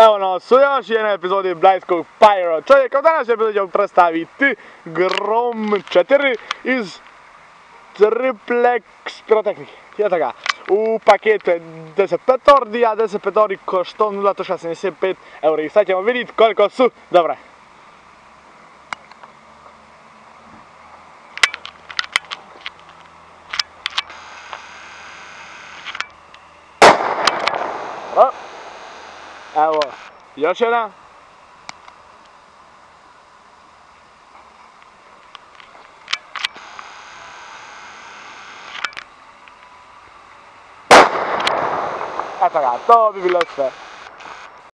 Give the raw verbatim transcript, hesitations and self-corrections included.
Evo nas u još jednoj epizodi Bliscog Pyro čovjeka. U današnjoj epizodi ćemo predstaviti Grom četiri iz Triplex Pyrotehnike. Eto ga, u paketu je deset petordi, a deset petordi košta nula zarez sedamdeset pet eura. I sad ćemo vidjeti koliko su dobre. Evo, još jedna. Eto ga, to bi bilo sve.